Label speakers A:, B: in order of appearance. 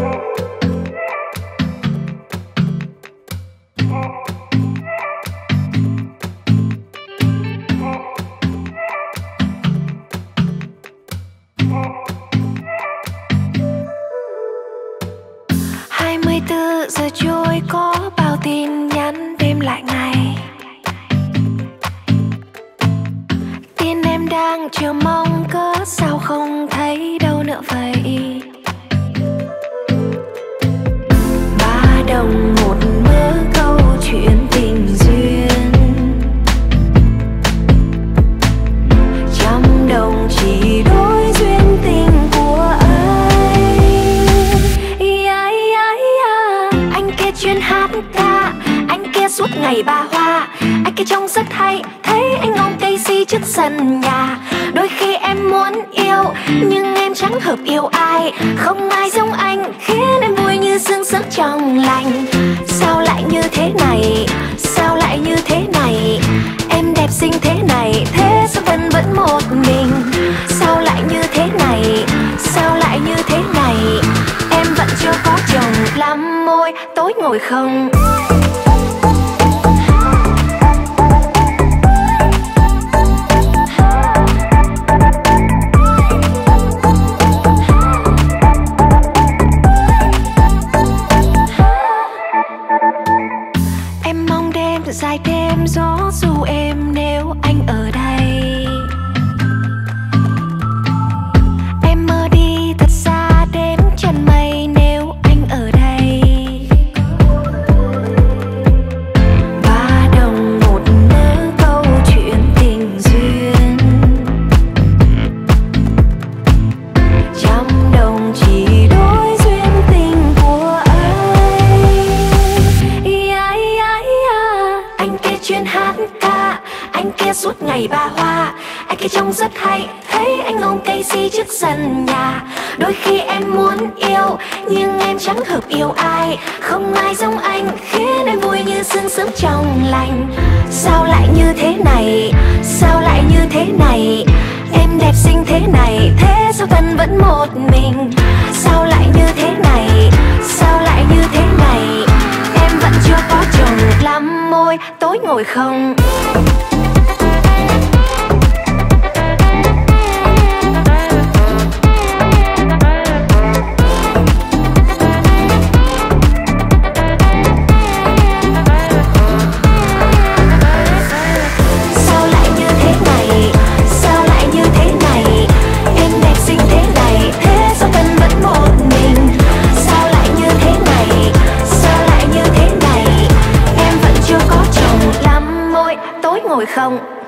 A: Giờ trôi có bao tin nhắn đêm lại ngày, tin em đang chờ mong cớ sao không thấy đâu nữa vậy. 3 đồng một mớ câu chuyện tình duyên, 100 đồng chỉ đối duyên tình của chuyên hát ca. Anh kia suốt ngày ba hoa, anh kia trông rất hay, thấy anh ôm cây si trước sân nhà. Đôi khi em muốn yêu, nhưng em chẳng hợp yêu ai. Không ai giống anh, khiến em vui như sương sớm trong lành. Sao lại như thế này, sao lại như thế này. Em đẹp xinh thế này, thế sao vẫn vẫn một mình. Sao lại như thế này, sao lại như thế này. Em vẫn chưa có chồng, lắm môi tối ngồi không. Em mong đêm thật dài thêm gió dù em nếu anh ở đây. Em mơ đi thật xa đến chân mây nếu anh ở đây. 3 đồng một mớ câu chuyện tình duyên, 100 đồng chỉ đối duyên tình của anh kia chuyên hát ca, anh kia suốt ngày ba hoa, anh kia trông rất hay, thấy anh ôm cây si trước sân nhà. Đôi khi em muốn yêu, nhưng em chẳng hợp yêu ai. Không ai giống anh, khiến em vui như sương sớm trong lành. Sao lại như thế này, sao lại như thế này. Em đẹp xinh thế này, thế sao thân vẫn một mình. Sao lại như thế này, sao lại như thế này. Em vẫn chưa có chồng, lắm môi tối ngồi không. Ngồi không.